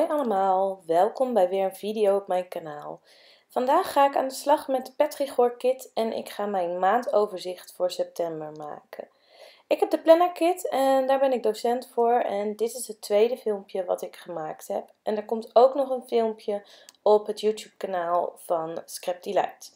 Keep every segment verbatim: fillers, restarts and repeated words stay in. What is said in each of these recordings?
Hoi allemaal, welkom bij weer een video op mijn kanaal. Vandaag ga ik aan de slag met de Petrigor kit en ik ga mijn maandoverzicht voor september maken. Ik heb de planner kit en daar ben ik docent voor en dit is het tweede filmpje wat ik gemaakt heb. En er komt ook nog een filmpje op het YouTube kanaal van Scrap Delight.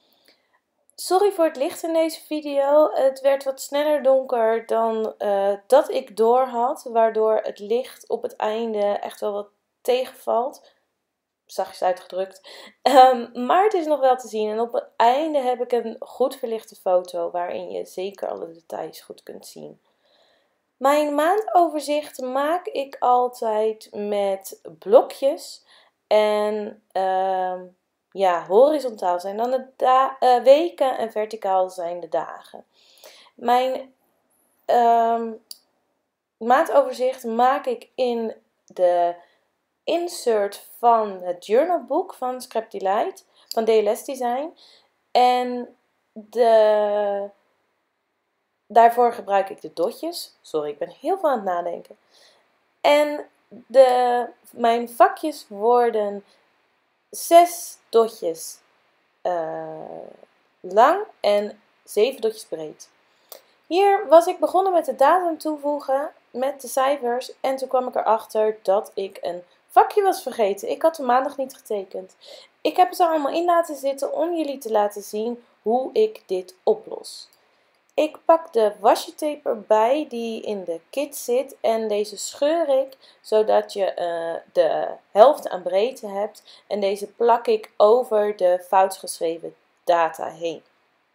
Sorry voor het licht in deze video, het werd wat sneller donker dan uh, dat ik door had, waardoor het licht op het einde echt wel wat tegenvalt. Zachtjes uitgedrukt. Um, maar het is nog wel te zien en op het einde heb ik een goed verlichte foto waarin je zeker alle details goed kunt zien. Mijn maandoverzicht maak ik altijd met blokjes en uh, ja, horizontaal zijn dan de da uh, weken en verticaal zijn de dagen. Mijn uh, maandoverzicht maak ik in de insert van het journalboek van Scrap Delight, van D L S Design. En de, daarvoor gebruik ik de dotjes. Sorry, ik ben heel veel aan het nadenken. En de, mijn vakjes worden zes dotjes uh, lang en zeven dotjes breed. Hier was ik begonnen met de datum toevoegen met de cijfers en toen kwam ik erachter dat ik een vakje was vergeten. Ik had de maandag niet getekend. Ik heb het er allemaal in laten zitten om jullie te laten zien hoe ik dit oplos. Ik pak de washi tape erbij die in de kit zit en deze scheur ik zodat je uh, de helft aan breedte hebt en deze plak ik over de fout geschreven data heen.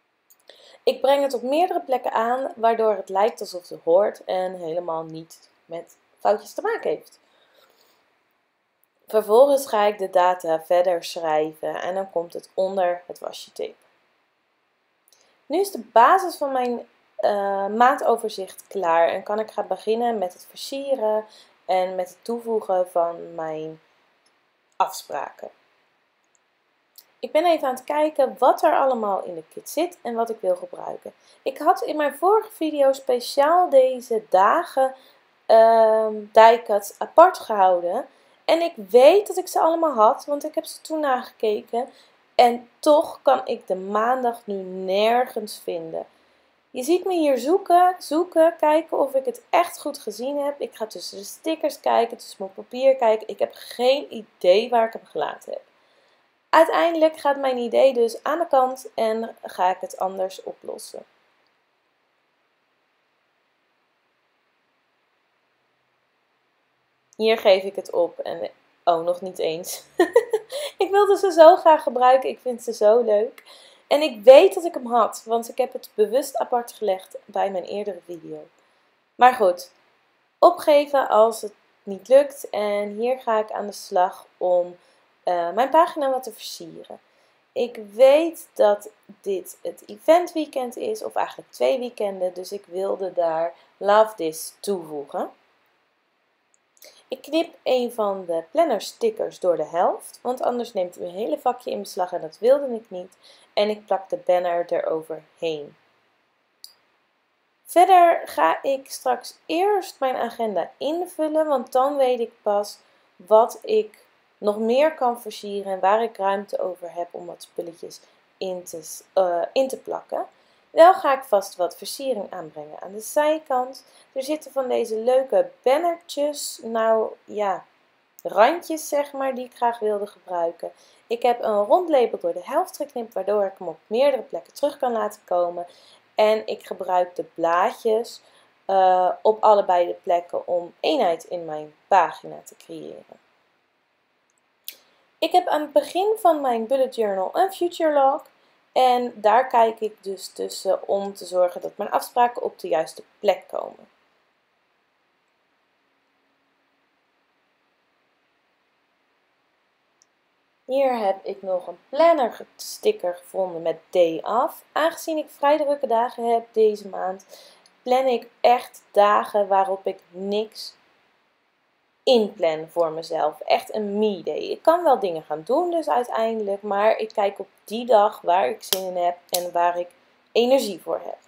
Ik breng het op meerdere plekken aan waardoor het lijkt alsof het hoort en helemaal niet met foutjes te maken heeft. Vervolgens ga ik de data verder schrijven en dan komt het onder het washi tape. Nu is de basis van mijn uh, maandoverzicht klaar en kan ik gaan beginnen met het versieren en met het toevoegen van mijn afspraken. Ik ben even aan het kijken wat er allemaal in de kit zit en wat ik wil gebruiken. Ik had in mijn vorige video speciaal deze dagen uh, die-cuts apart gehouden. En ik weet dat ik ze allemaal had, want ik heb ze toen nagekeken. En toch kan ik de maandag nu nergens vinden. Je ziet me hier zoeken, zoeken, kijken of ik het echt goed gezien heb. Ik ga tussen de stickers kijken, tussen mijn papier kijken. Ik heb geen idee waar ik hem gelaten heb. Uiteindelijk gaat mijn idee dus aan de kant en ga ik het anders oplossen. Hier geef ik het op en oh, nog niet eens. Ik wilde ze zo graag gebruiken, ik vind ze zo leuk. En ik weet dat ik hem had, want ik heb het bewust apart gelegd bij mijn eerdere video. Maar goed, opgeven als het niet lukt en hier ga ik aan de slag om uh, mijn pagina wat te versieren. Ik weet dat dit het eventweekend is, of eigenlijk twee weekenden, dus ik wilde daar Love This toevoegen. Ik knip een van de planner stickers door de helft, want anders neemt hij een hele vakje in beslag en dat wilde ik niet. En ik plak de banner eroverheen. Verder ga ik straks eerst mijn agenda invullen, want dan weet ik pas wat ik nog meer kan versieren en waar ik ruimte over heb om wat spulletjes in te, uh, in te plakken. Wel ga ik vast wat versiering aanbrengen aan de zijkant. Er zitten van deze leuke bannertjes, nou ja, randjes zeg maar, die ik graag wilde gebruiken. Ik heb een rond label door de helft geknipt, waardoor ik hem op meerdere plekken terug kan laten komen. En ik gebruik de blaadjes uh, op allebei de plekken om eenheid in mijn pagina te creëren. Ik heb aan het begin van mijn bullet journal een future log. En daar kijk ik dus tussen om te zorgen dat mijn afspraken op de juiste plek komen. Hier heb ik nog een planner sticker gevonden met day af. Aangezien ik vrij drukke dagen heb deze maand, plan ik echt dagen waarop ik niks inplan voor mezelf. Echt een me-day. Ik kan wel dingen gaan doen dus uiteindelijk, maar ik kijk op die dag waar ik zin in heb en waar ik energie voor heb.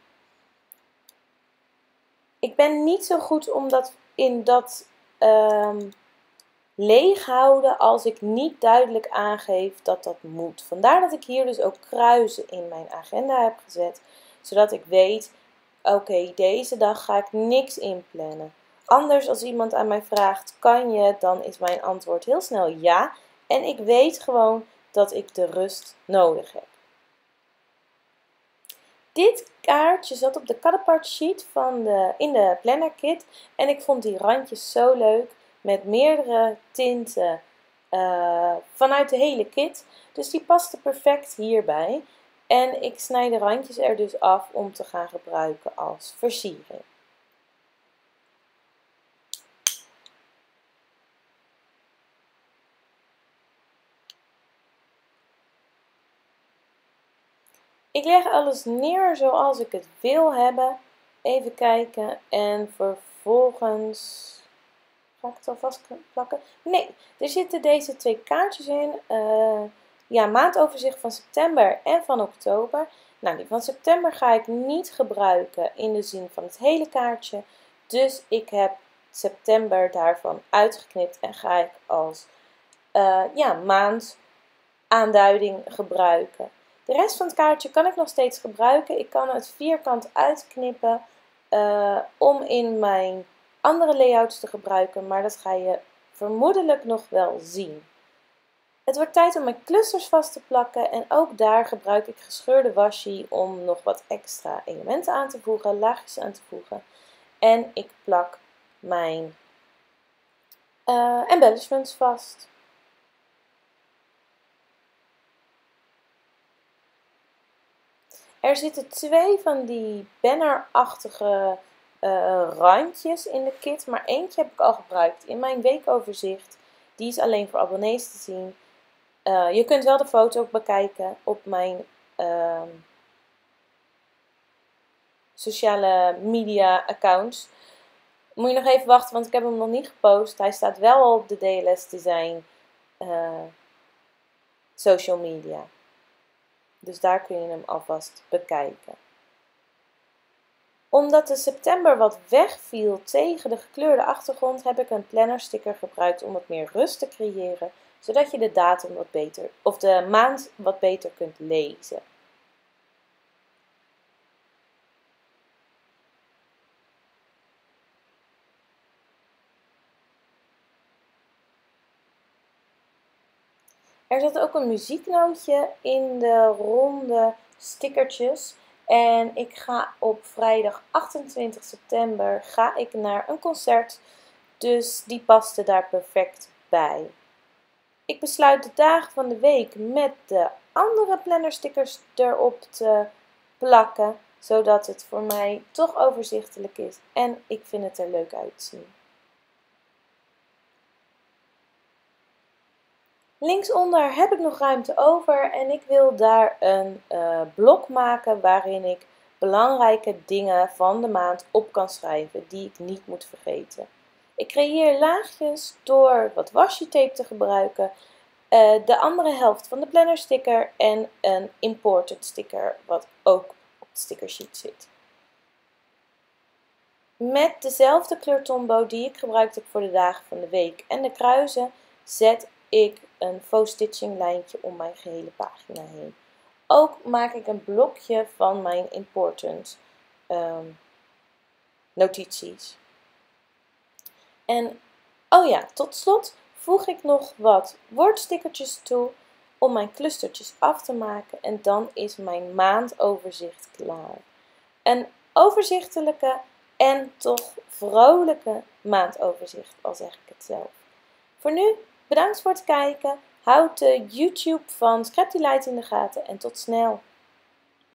Ik ben niet zo goed om dat in dat um, leeg houden als ik niet duidelijk aangeef dat dat moet. Vandaar dat ik hier dus ook kruisen in mijn agenda heb gezet, zodat ik weet, oké, okay, deze dag ga ik niks inplannen. Anders als iemand aan mij vraagt, kan je, dan is mijn antwoord heel snel ja. En ik weet gewoon dat ik de rust nodig heb. Dit kaartje zat op de cutapart sheet van de, in de planner kit. En ik vond die randjes zo leuk. Met meerdere tinten uh, vanuit de hele kit. Dus die paste perfect hierbij. En ik snij de randjes er dus af om te gaan gebruiken als versiering. Ik leg alles neer zoals ik het wil hebben. Even kijken en vervolgens... Ga ik het al vast plakken? Nee, er zitten deze twee kaartjes in. Uh, ja, maandoverzicht van september en van oktober. Nou, die van september ga ik niet gebruiken in de zin van het hele kaartje. Dus ik heb september daarvan uitgeknipt en ga ik als uh, ja, maandaanduiding gebruiken. De rest van het kaartje kan ik nog steeds gebruiken. Ik kan het vierkant uitknippen uh, om in mijn andere layouts te gebruiken, maar dat ga je vermoedelijk nog wel zien. Het wordt tijd om mijn clusters vast te plakken en ook daar gebruik ik gescheurde washi om nog wat extra elementen aan te voegen, laagjes aan te voegen. En ik plak mijn uh, embellishments vast. Er zitten twee van die bannerachtige uh, randjes in de kit, maar eentje heb ik al gebruikt in mijn weekoverzicht. Die is alleen voor abonnees te zien. Uh, je kunt wel de foto ook bekijken op mijn uh, sociale media accounts. Moet je nog even wachten, want ik heb hem nog niet gepost. Hij staat wel al op de D L S Design uh, social media. Dus daar kun je hem alvast bekijken. Omdat de september wat wegviel tegen de gekleurde achtergrond, heb ik een planner sticker gebruikt om wat meer rust te creëren, zodat je de datum wat beter, of de maand wat beter kunt lezen. Er zit ook een muzieknootje in de ronde stickertjes. En ik ga op vrijdag achtentwintig september ga ik naar een concert. Dus die paste daar perfect bij. Ik besluit de dagen van de week met de andere plannerstickers erop te plakken. Zodat het voor mij toch overzichtelijk is. En ik vind het er leuk uitzien. Linksonder heb ik nog ruimte over en ik wil daar een uh, blok maken waarin ik belangrijke dingen van de maand op kan schrijven die ik niet moet vergeten. Ik creëer laagjes door wat washi tape te gebruiken, uh, de andere helft van de planner sticker en een important sticker wat ook op de sticker sheet zit. Met dezelfde kleurtombo die ik gebruikt heb voor de dagen van de week en de kruisen zet ik een faux stitching lijntje om mijn gehele pagina heen. Ook maak ik een blokje van mijn important um, notities. En oh ja, tot slot voeg ik nog wat woordstickertjes toe om mijn clustertjes af te maken en dan is mijn maandoverzicht klaar. Een overzichtelijke en toch vrolijke maandoverzicht, al zeg ik het zelf. Voor nu, bedankt voor het kijken. Houd de YouTube van Scrap Delight in de gaten en tot snel.